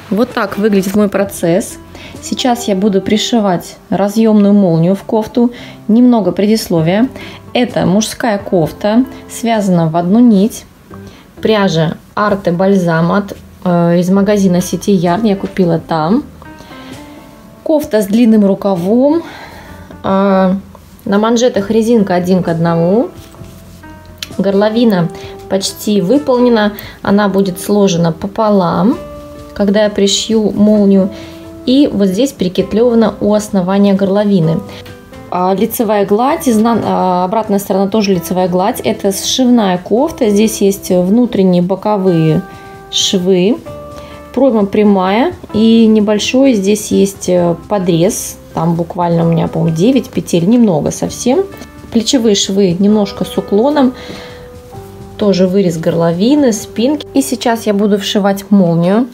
Вот так выглядит мой процесс. Сейчас я буду пришивать разъемную молнию в кофту. Немного предисловия. Это мужская кофта, связана в одну нить. Пряжа Arte Balsam из магазина City Yarn. Я купила там. Кофта с длинным рукавом. На манжетах резинка 1 к 1. Горловина почти выполнена. Она будет сложена пополам, когда я пришью молнию. И вот здесь прикетлевана у основания горловины. Лицевая гладь, обратная сторона тоже лицевая гладь. Это сшивная кофта. Здесь есть внутренние боковые швы. Пройма прямая и небольшой здесь есть подрез. Там буквально у меня, по-моему, 9 петель, немного совсем. Плечевые швы немножко с уклоном. Тоже вырез горловины, спинки. И сейчас я буду вшивать молнию.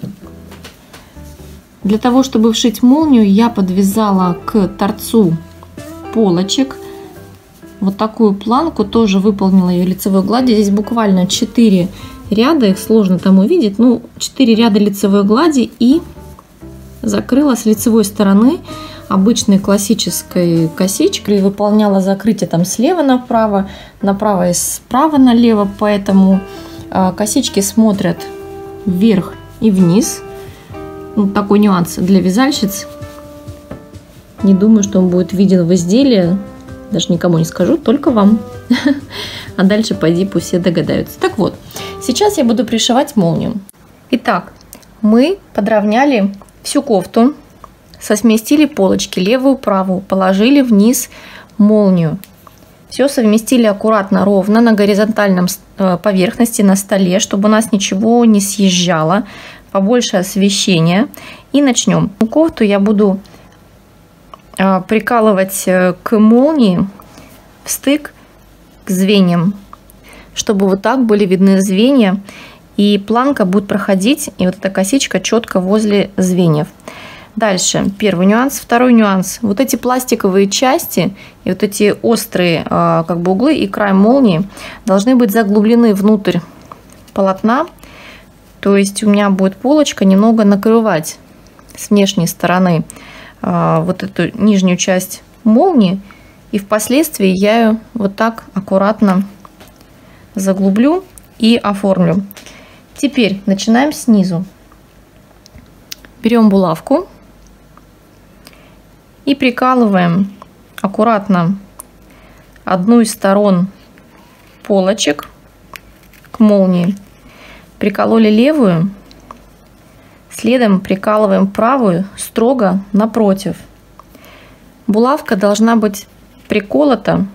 Для того, чтобы вшить молнию, я подвязала к торцу полочек вот такую планку, тоже выполнила ее лицевой гладью. Здесь буквально 4 ряда, их сложно там увидеть, 4 ряда лицевой глади, и закрыла с лицевой стороны обычной классической косичкой, выполняла закрытие там слева направо, направо и справа налево, поэтому косички смотрят вверх и вниз. Такой нюанс для вязальщиц. Не думаю, что он будет виден в изделии. Даже никому не скажу, только вам. А дальше пойди, пусть все догадаются. Так вот, сейчас я буду пришивать молнию. Итак, мы подровняли всю кофту, сместили полочки, левую, правую, положили вниз молнию. Все совместили аккуратно, ровно на горизонтальном поверхности, на столе, чтобы у нас ничего не съезжало. Побольше освещения. И начнем. Кофту я буду прикалывать к молнии в стык к звеньям, чтобы вот так были видны звенья, и планка будет проходить, и вот эта косичка четко возле звеньев. Дальше первый нюанс. Второй нюанс. Вот эти пластиковые части и вот эти острые углы и край молнии должны быть заглублены внутрь полотна. То есть у меня будет полочка немного накрывать с внешней стороны вот эту нижнюю часть молнии. И впоследствии я ее вот так аккуратно заглублю и оформлю. Теперь начинаем снизу. Берем булавку и прикалываем аккуратно одну из сторон полочек к молнии. Прикололи левую, следом прикалываем правую строго напротив. Булавка должна быть приколота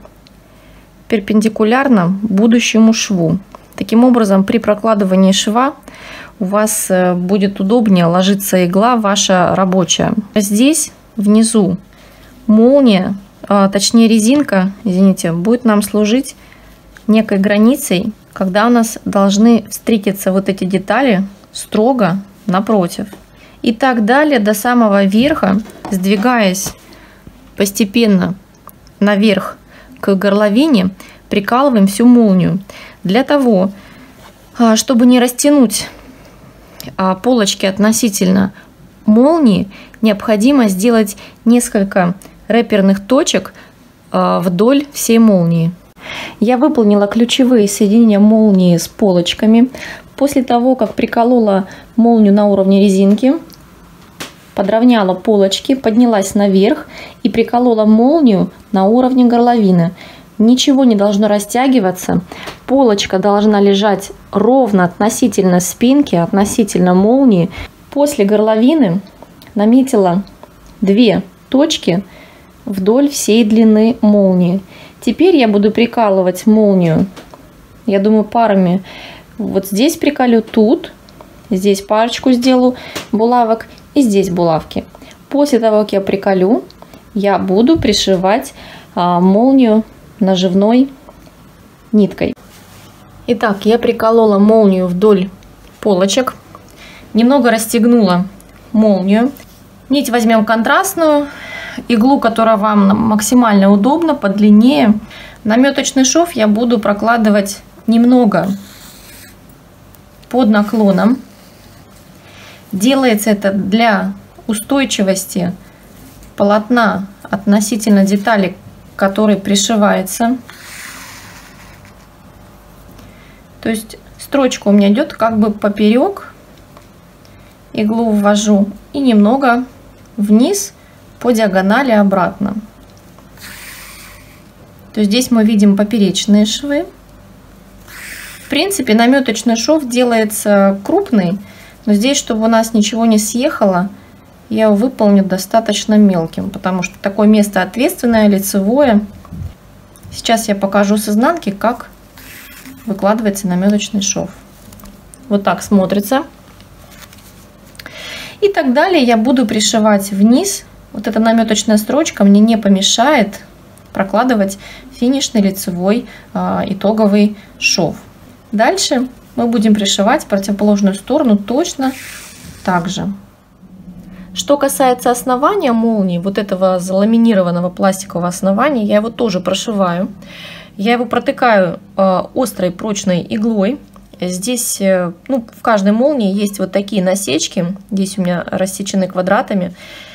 перпендикулярно будущему шву. Таким образом, при прокладывании шва у вас будет удобнее ложиться игла ваша рабочая. Здесь внизу молния, точнее резинка, извините, будет нам служить некой границей, когда у нас должны встретиться вот эти детали строго напротив. И так далее до самого верха, сдвигаясь постепенно наверх к горловине, прикалываем всю молнию. Для того, чтобы не растянуть полочки относительно молнии, необходимо сделать несколько рэперных точек вдоль всей молнии. Я выполнила ключевые соединения молнии с полочками. После того, как приколола молнию на уровне резинки, подровняла полочки, поднялась наверх и приколола молнию на уровне горловины. Ничего не должно растягиваться. Полочка должна лежать ровно относительно спинки, относительно молнии. После горловины наметила 2 точки вдоль всей длины молнии. Теперь я буду прикалывать молнию, я думаю, парами. Вот здесь приколю, тут, здесь парочку сделаю булавок и здесь булавки. После того, как я приколю, я буду пришивать молнию наживной ниткой. Итак, я приколола молнию вдоль полочек, немного расстегнула молнию. Нить возьмем контрастную, иглу, которая вам максимально удобна, подлиннее. Наметочный шов я буду прокладывать немного под наклоном. Делается это для устойчивости полотна относительно детали, к которой пришивается. То есть строчка у меня идет как бы поперек. Иглу ввожу и немного вниз по диагонали обратно. То есть здесь мы видим поперечные швы. В принципе, наметочный шов делается крупный, но здесь, чтобы у нас ничего не съехало, я его выполню достаточно мелким, потому что такое место ответственное, лицевое. Сейчас я покажу с изнанки, как выкладывается наметочный шов. Вот так смотрится. И так далее я буду пришивать вниз. Вот эта наметочная строчка мне не помешает прокладывать финишный лицевой итоговый шов. Дальше мы будем пришивать противоположную сторону точно так же. Что касается основания молнии, вот этого заламинированного пластикового основания, я его тоже прошиваю. Я его протыкаю острой прочной иглой. Здесь, ну, в каждой молнии есть вот такие насечки. Здесь у меня рассечены квадратами.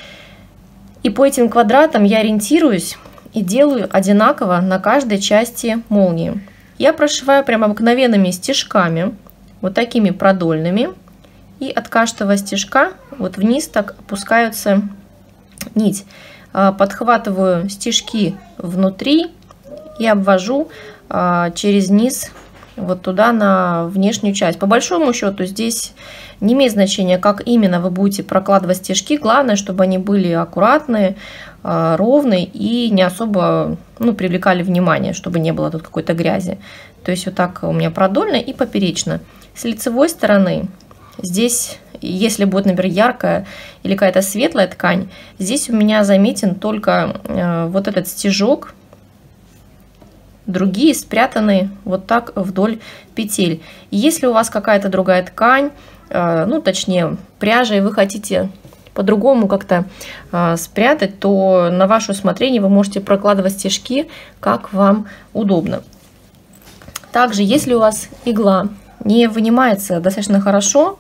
И по этим квадратам я ориентируюсь и делаю одинаково на каждой части молнии. Я прошиваю прям обыкновенными стежками, вот такими продольными. И от каждого стежка вот вниз так опускаются нить. Подхватываю стежки внутри и обвожу через низ вот туда на внешнюю часть. По большому счету здесь не имеет значения, как именно вы будете прокладывать стежки. Главное, чтобы они были аккуратные, ровные и не особо, ну, привлекали внимание, чтобы не было тут какой-то грязи. То есть вот так у меня продольно и поперечно. С лицевой стороны здесь, если будет, например, яркая или какая-то светлая ткань, здесь у меня заметен только вот этот стежок. Другие спрятаны вот так вдоль петель. Если у вас какая-то другая ткань, ну, точнее, пряжа, и вы хотите по-другому как-то спрятать, то на ваше усмотрение вы можете прокладывать стежки, как вам удобно. Также, если у вас игла не вынимается достаточно хорошо,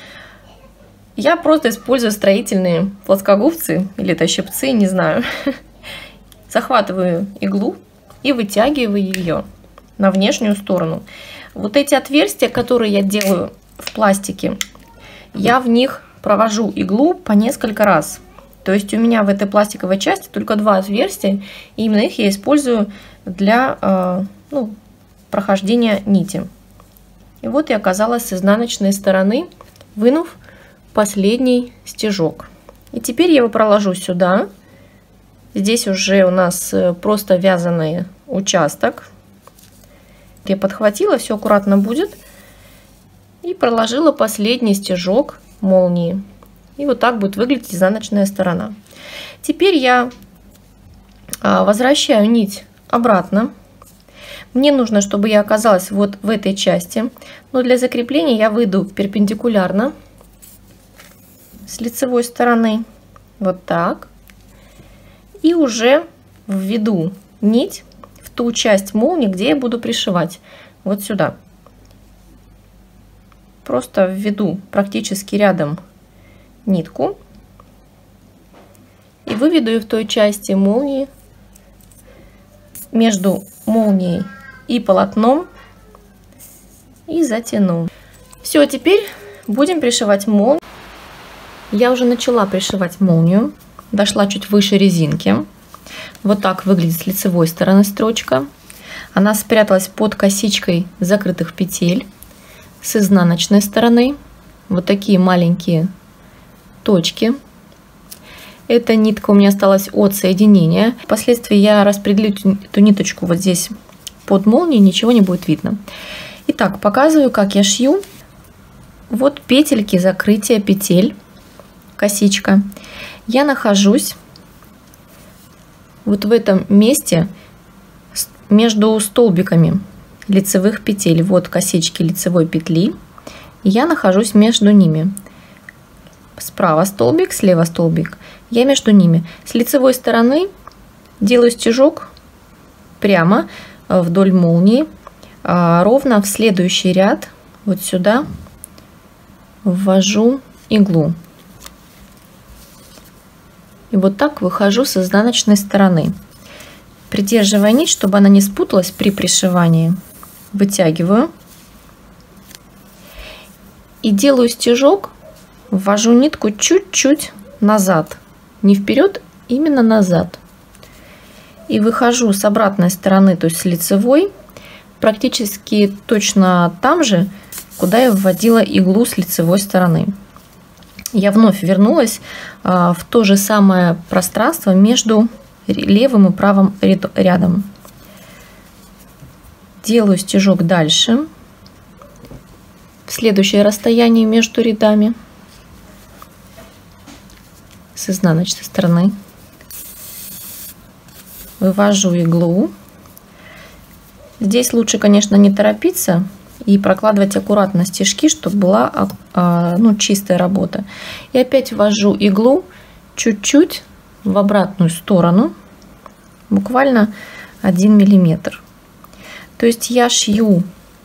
я просто использую строительные плоскогубцы, или это щипцы, не знаю. Захватываю иглу и вытягиваю ее на внешнюю сторону. Вот эти отверстия, которые я делаю в пластике, я в них провожу иглу по несколько раз. То есть у меня в этой пластиковой части только 2 отверстия, и именно их я использую для ну, прохождения нити. И вот я оказалась с изнаночной стороны, вынув последний стежок. И теперь я его проложу сюда. Здесь уже у нас просто вязаный участок. Я подхватила, все аккуратно будет. И проложила последний стежок молнии. И вот так будет выглядеть изнаночная сторона. Теперь я возвращаю нить обратно. Мне нужно, чтобы я оказалась вот в этой части. Но для закрепления я выйду перпендикулярно с лицевой стороны. Вот так. И уже введу нить в ту часть молнии, где я буду пришивать. Вот сюда. Просто введу практически рядом нитку. И выведу ее в той части молнии между молнией и полотном. И затяну. Все, теперь будем пришивать молнию. Я уже начала пришивать молнию. Дошла чуть выше резинки. Вот так выглядит с лицевой стороны строчка. Она спряталась под косичкой закрытых петель. С изнаночной стороны вот такие маленькие точки. Эта нитка у меня осталась от соединения. Впоследствии я распределю эту ниточку вот здесь под молнией, ничего не будет видно. Итак, показываю, как я шью. Вот петельки закрытия петель, косичка. Я нахожусь вот в этом месте между столбиками лицевых петель. Вот косички лицевой петли. Я нахожусь между ними. Справа столбик, слева столбик. Я между ними. С лицевой стороны делаю стежок прямо вдоль молнии, ровно в следующий ряд вот сюда ввожу иглу. И вот так выхожу с изнаночной стороны. Придерживая нить, чтобы она не спуталась при пришивании, вытягиваю. И делаю стежок, ввожу нитку чуть-чуть назад. Не вперед, именно назад. И выхожу с обратной стороны, то есть с лицевой, практически точно там же, куда я вводила иглу с лицевой стороны. Я вновь вернулась в то же самое пространство между левым и правым рядом. Делаю стежок дальше, в следующее расстояние между рядами, с изнаночной стороны. Вывожу иглу. Здесь лучше, конечно, не торопиться и прокладывать аккуратно стежки, чтобы была чистая работа. И опять ввожу иглу чуть-чуть в обратную сторону, буквально 1 миллиметр. То есть я шью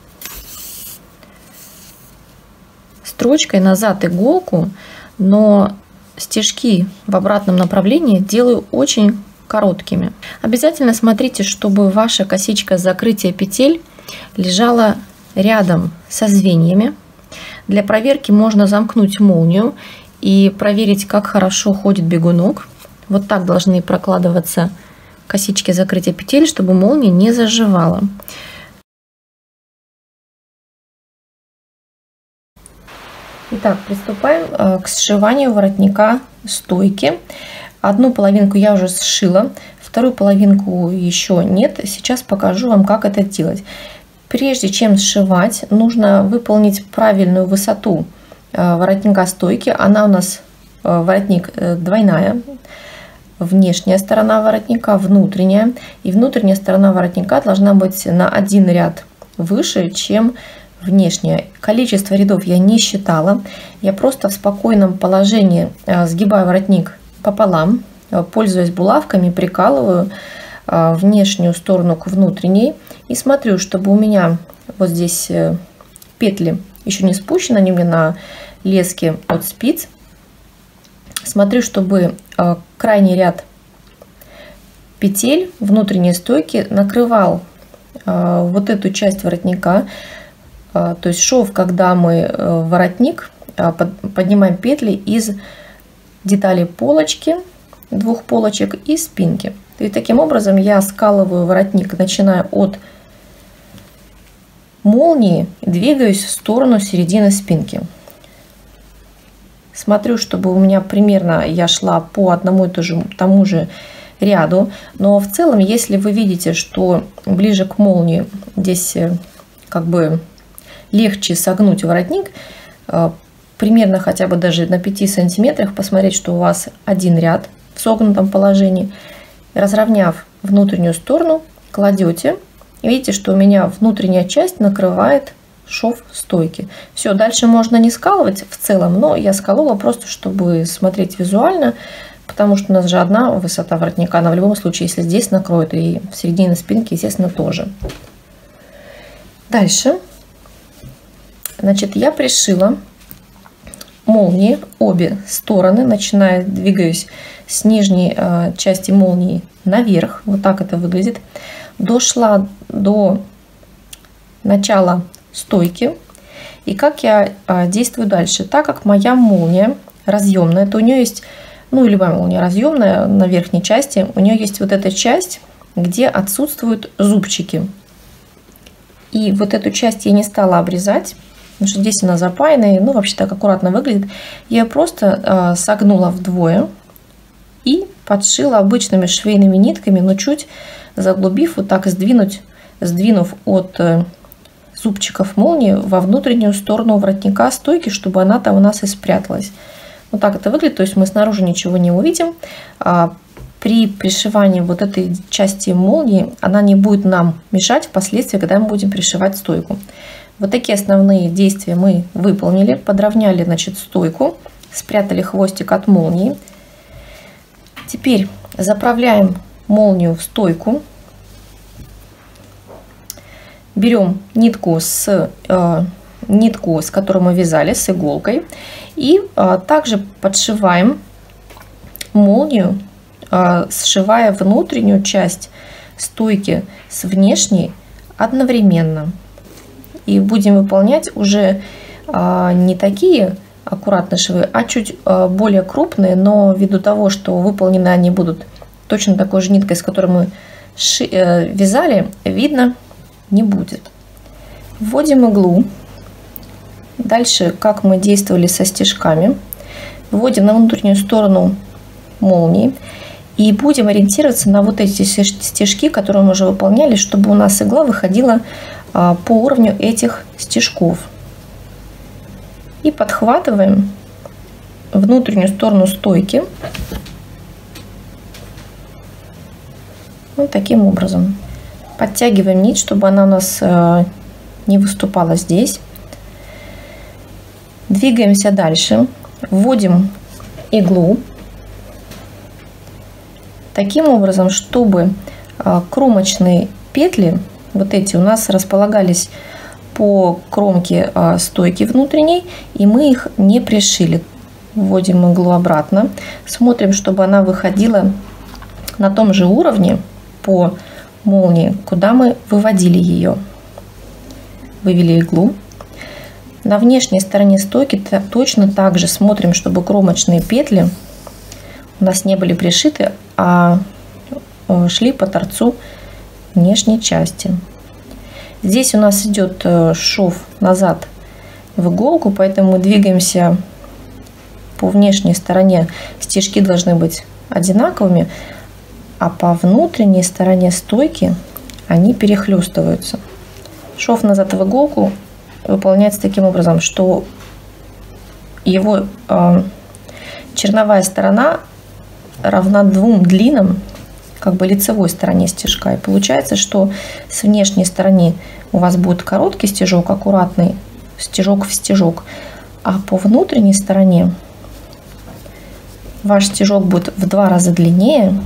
строчкой назад иголку, но стежки в обратном направлении делаю очень короткими. Обязательно смотрите, чтобы ваша косичка закрытия петель лежала рядом со звеньями. Для проверки можно замкнуть молнию и проверить, как хорошо ходит бегунок. Вот так должны прокладываться косички закрытия петель, чтобы молния не заживала. Итак, приступаем к сшиванию воротника стойки. Одну половинку я уже сшила, вторую половинку еще нет. Сейчас покажу вам, как это делать. Прежде чем сшивать, нужно выполнить правильную высоту воротника стойки. Она у нас воротник двойная. Внешняя сторона воротника, внутренняя. И внутренняя сторона воротника должна быть на 1 ряд выше, чем внешняя. Количество рядов я не считала. Я просто в спокойном положении сгибаю воротник пополам, пользуясь булавками, прикалываю внешнюю сторону к внутренней и смотрю, чтобы у меня вот здесь петли еще не спущены, они у меня на леске от спиц. Смотрю, чтобы крайний ряд петель внутренней стойки накрывал вот эту часть воротника. То есть шов, когда мы воротник поднимаем петли из деталей полочки, 2 полочек и спинки. И таким образом я скалываю воротник, начиная от молнии, двигаюсь в сторону середины спинки. Смотрю, чтобы у меня примерно я шла по одному и тому же ряду. Но в целом, если вы видите, что ближе к молнии здесь как бы легче согнуть воротник, примерно хотя бы даже на 5 сантиметрах, посмотреть, что у вас 1 ряд в согнутом положении. Разровняв внутреннюю сторону, кладете. И видите, что у меня внутренняя часть накрывает шов стойки. Все, дальше можно не скалывать в целом, но я сколола просто, чтобы смотреть визуально, потому что у нас же одна высота воротника, она в любом случае, если здесь накроет, и в середине спинки, естественно, тоже. Дальше, значит, я пришила молнии обе стороны, начиная, двигаюсь с нижней части молнии наверх, вот так это выглядит, дошла до начала стойки. И как я действую дальше? Так как моя молния разъемная, то у нее есть, ну и любая молния разъемная на верхней части, у нее есть вот эта часть, где отсутствуют зубчики. И вот эту часть я не стала обрезать, потому что здесь она запаянная, ну вообще так аккуратно выглядит. Я просто согнула вдвое и подшила обычными швейными нитками, но чуть заглубив, вот так сдвинув от зубчиков молнии во внутреннюю сторону воротника стойки, чтобы она там у нас и спряталась. Вот так это выглядит, то есть мы снаружи ничего не увидим. При пришивании вот этой части молнии она не будет нам мешать впоследствии, когда мы будем пришивать стойку. Вот такие основные действия мы выполнили. Подровняли, значит, стойку, спрятали хвостик от молнии. Теперь заправляем молнию в стойку. Берем нитку с нитку, с которой мы вязали, с иголкой. И также подшиваем молнию, сшивая внутреннюю часть стойки с внешней одновременно. И будем выполнять уже не такие аккуратные швы, а чуть более крупные, но ввиду того, что выполнены они будут точно такой же ниткой, с которой мы вязали, видно не будет. Вводим иглу. Дальше, как мы действовали со стежками, вводим на внутреннюю сторону молнии и будем ориентироваться на вот эти стежки, которые мы уже выполняли, чтобы у нас игла выходила по уровню этих стежков. И подхватываем внутреннюю сторону стойки вот таким образом. Подтягиваем нить, чтобы она у нас не выступала здесь. Двигаемся дальше. Вводим иглу таким образом, чтобы кромочные петли, вот эти, у нас располагались по кромке стойки внутренней, и мы их не пришили. Вводим иглу обратно. Смотрим, чтобы она выходила на том же уровне по молнии, куда мы выводили ее. Вывели иглу. На внешней стороне стойки точно так же смотрим, чтобы кромочные петли у нас не были пришиты, а шли по торцу внешней части. Здесь у нас идет шов назад в иголку, поэтому мы двигаемся по внешней стороне. Стежки должны быть одинаковыми, а по внутренней стороне стойки они перехлестываются. Шов назад в иголку выполняется таким образом, что его черновая сторона равна двум длинам, как бы лицевой стороне стежка. И получается, что с внешней стороны у вас будет короткий стежок, аккуратный стежок в стежок, а по внутренней стороне ваш стежок будет в 2 раза длиннее,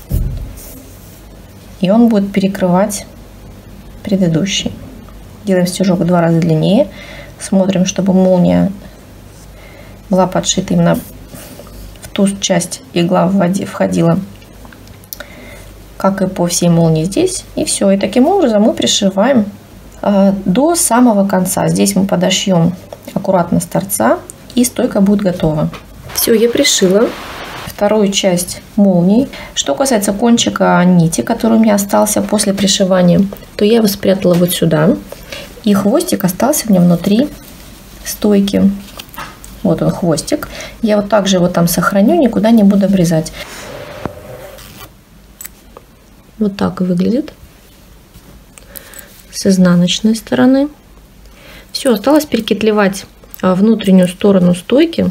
и он будет перекрывать предыдущий. Делаем стежок в 2 раза длиннее, смотрим, чтобы молния была подшита именно в ту часть, игла входила, как и по всей молнии здесь. И все. И таким образом мы пришиваем до самого конца. Здесь мы подошьем аккуратно с торца, и стойка будет готова. Все, я пришила вторую часть молнии. Что касается кончика нити, который у меня остался после пришивания, то я его спрятала вот сюда. И хвостик остался у меня внутри стойки. Вот он, хвостик. Я вот также его там сохраню, никуда не буду обрезать. Вот так выглядит с изнаночной стороны. Все, осталось перекетлевать внутреннюю сторону стойки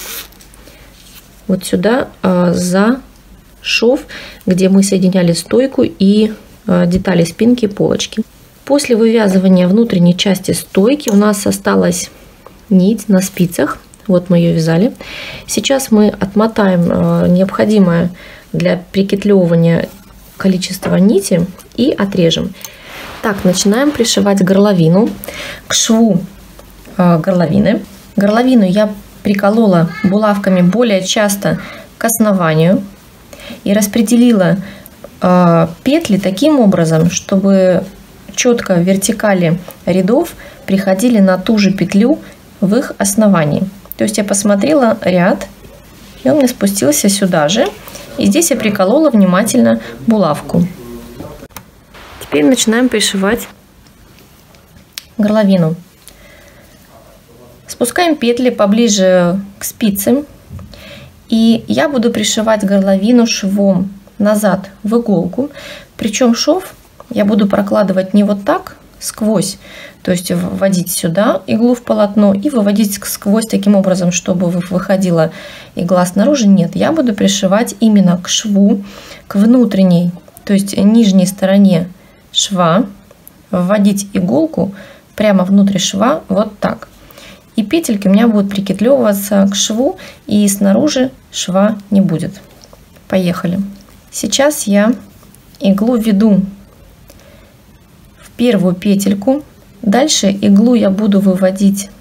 вот сюда за шов, где мы соединяли стойку и детали спинки и полочки. После вывязывания внутренней части стойки у нас осталась нить на спицах. Вот мы ее вязали. Сейчас мы отмотаем необходимое для прикетлевывания количество нити и отрежем. Так, начинаем пришивать горловину к шву горловины. Горловину я приколола булавками более часто к основанию и распределила петли таким образом, чтобы четко в вертикали рядов приходили на ту же петлю в их основании. То есть я посмотрела ряд, и он мне спустился сюда же. И здесь я приколола внимательно булавку. Теперь начинаем пришивать горловину. Спускаем петли поближе к спицам. И я буду пришивать горловину швом назад в иголку. Причем шов я буду прокладывать не вот так сквозь, то есть вводить сюда иглу в полотно и выводить сквозь таким образом, чтобы выходила игла снаружи. Нет, я буду пришивать именно к шву, к внутренней, то есть нижней стороне шва, вводить иголку прямо внутрь шва вот так. И петельки у меня будут прикетлевываться к шву, и снаружи шва не будет. Поехали. Сейчас я иглу введу в первую петельку. Дальше иглу я буду выводить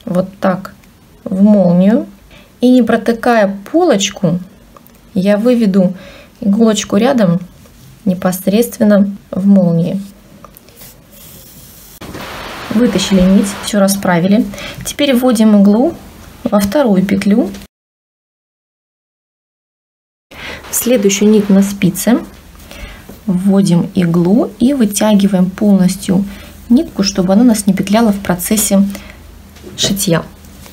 вот так в молнию. И не протыкая полочку, я выведу иголочку рядом непосредственно в молнии. Вытащили нить, все расправили. Теперь вводим иглу во вторую петлю, в следующую нить на спице, вводим иглу и вытягиваем полностью нитку, чтобы она у нас не петляла в процессе шитья.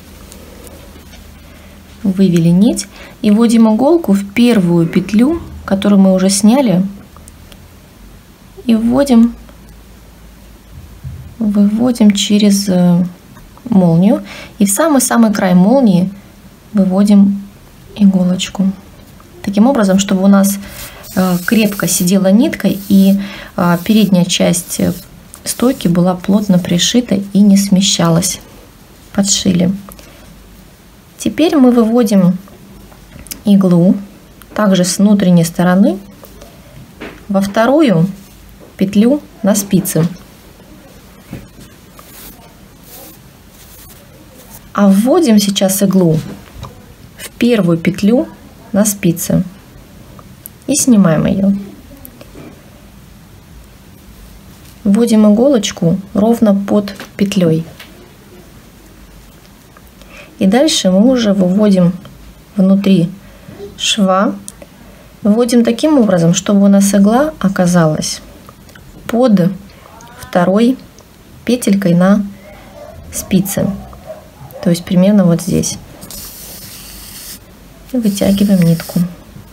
Вывели нить и вводим иголку в первую петлю, которую мы уже сняли, и выводим через молнию, и в самый-самый край молнии выводим иголочку. Таким образом, чтобы у нас крепко сидела нитка и передняя часть стойки была плотно пришита и не смещалась. Подшили. Теперь мы выводим иглу также с внутренней стороны во вторую петлю на спице. А вводим сейчас иглу в первую петлю на спице и снимаем ее. Вводим иголочку ровно под петлей. И дальше мы уже выводим внутри шва. Вводим таким образом, чтобы у нас игла оказалась под второй петелькой на спице. То есть примерно вот здесь. И вытягиваем нитку.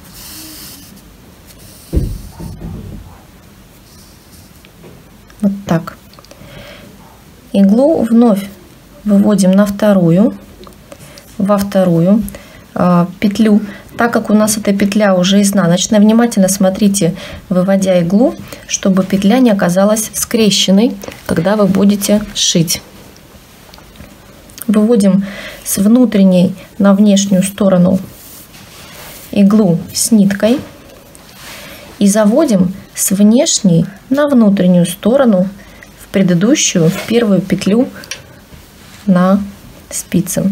Вот так. Иглу вновь выводим на во вторую петлю. Так как у нас эта петля уже изнаночная, внимательно смотрите, выводя иглу, чтобы петля не оказалась скрещенной, когда вы будете шить. Выводим с внутренней на внешнюю сторону иглу с ниткой и заводим с внешней на внутреннюю сторону в предыдущую, в первую петлю на спице.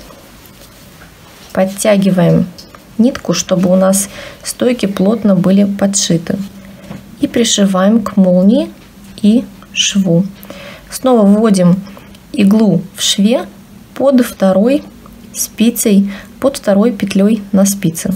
Подтягиваем нитку, чтобы у нас стойки плотно были подшиты. И пришиваем к молнии и шву. Снова вводим иглу в шве под второй спицей, под второй петлей на спице.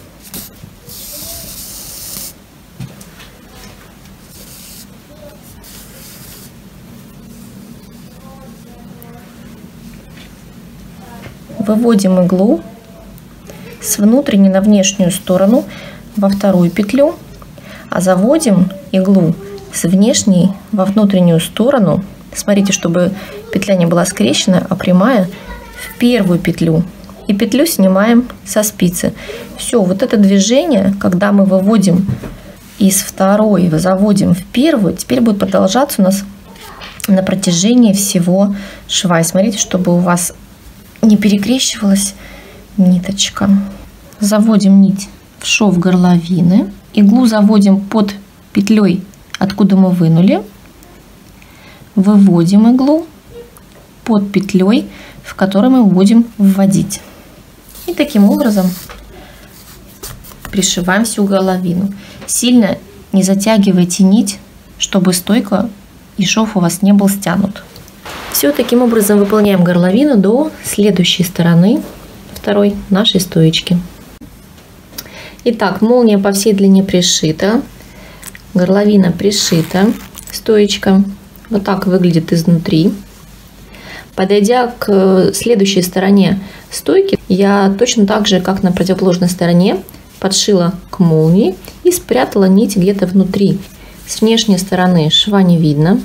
Выводим иглу с внутренней на внешнюю сторону во вторую петлю, а заводим иглу с внешней во внутреннюю сторону. Смотрите, чтобы петля не была скрещенная, а прямая, в первую петлю. И петлю снимаем со спицы. Все, вот это движение, когда мы выводим из второй, заводим в первую, теперь будет продолжаться у нас на протяжении всего шва. И смотрите, чтобы у вас не перекрещивалась ниточка. Заводим нить в шов горловины. Иглу заводим под петлей, откуда мы вынули. Выводим иглу под петлей, в которой мы будем вводить. И таким образом пришиваем всю горловину. Сильно не затягивайте нить, чтобы стойка и шов у вас не был стянут. Все, таким образом выполняем горловину до следующей стороны второй нашей стоечки. Итак, молния по всей длине пришита, горловина пришита, стоечка вот так выглядит изнутри. Подойдя к следующей стороне стойки, я точно так же, как на противоположной стороне, подшила к молнии и спрятала нить где-то внутри. С внешней стороны шва не видно.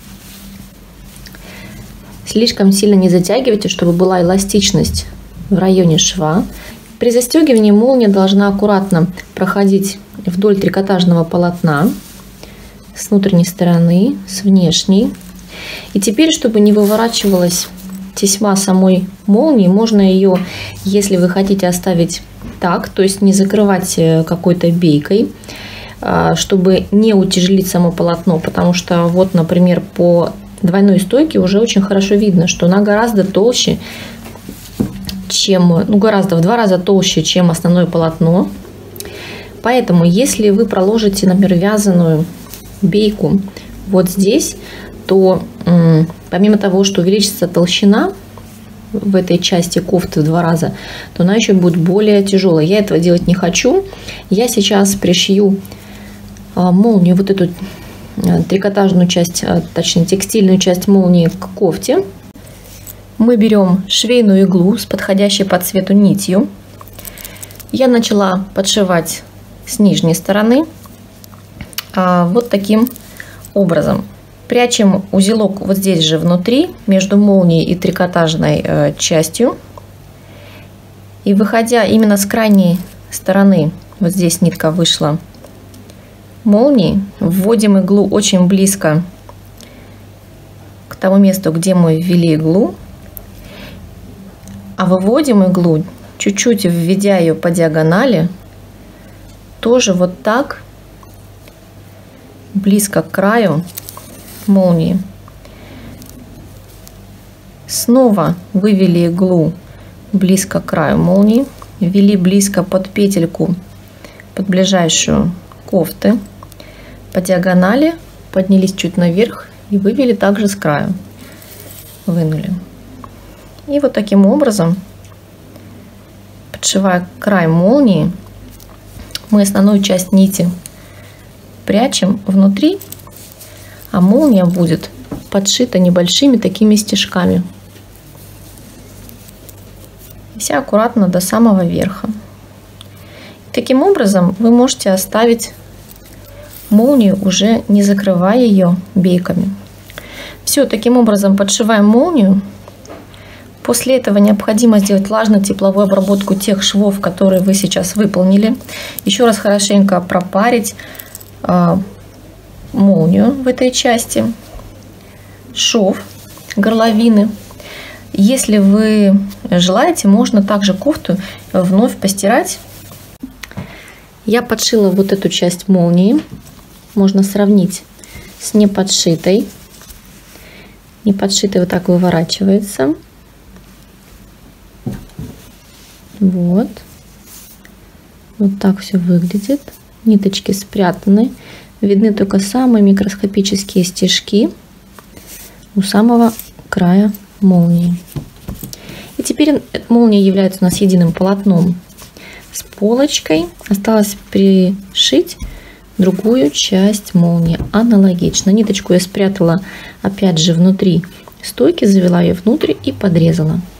Слишком сильно не затягивайте, чтобы была эластичность в районе шва. При застегивании молния должна аккуратно проходить вдоль трикотажного полотна с внутренней стороны, с внешней. И теперь, чтобы не выворачивалась тесьма самой молнии, можно ее, если вы хотите, оставить так, то есть не закрывать какой-то бейкой, чтобы не утяжелить само полотно, потому что вот, например, по двойной стойки уже очень хорошо видно, что она гораздо толще, чем, гораздо в 2 раза толще, чем основное полотно. Поэтому, если вы проложите, например, вязаную бейку вот здесь, то помимо того, что увеличится толщина в этой части кофты в 2 раза, то она еще будет более тяжелая. Я этого делать не хочу. Я сейчас пришью молнию, вот эту трикотажную часть, точнее текстильную часть молнии к кофте. Мы берем швейную иглу с подходящей по цвету нитью. Я начала подшивать с нижней стороны вот таким образом. Прячем узелок вот здесь же внутри, между молнией и трикотажной частью. И выходя именно с крайней стороны, вот здесь нитка вышла, молнии, вводим иглу очень близко к тому месту, где мы ввели иглу. А выводим иглу, чуть-чуть введя ее по диагонали, тоже вот так, близко к краю молнии. Снова вывели иглу близко к краю молнии, ввели близко под петельку, под ближайшую кофты, по диагонали, поднялись чуть наверх и вывели также с краю, вынули. И вот таким образом, подшивая край молнии, мы основную часть нити прячем внутри, а молния будет подшита небольшими такими стежками. Вся аккуратно до самого верха. Таким образом вы можете оставить молнию, уже не закрывая ее бейками. Все, таким образом подшиваем молнию. После этого необходимо сделать влажно-тепловую обработку тех швов, которые вы сейчас выполнили. Еще раз хорошенько пропарить молнию в этой части, шов, горловины. Если вы желаете, можно также кофту вновь постирать. Я подшила вот эту часть молнии. Можно сравнить с неподшитой. Неподшитая вот так выворачивается. Вот. Вот так все выглядит. Ниточки спрятаны. Видны только самые микроскопические стежки у самого края молнии. И теперь молния является у нас единым полотном с полочкой. Осталось пришить другую часть молнии аналогично. Ниточку я спрятала опять же внутри стойки, завела ее внутрь и подрезала.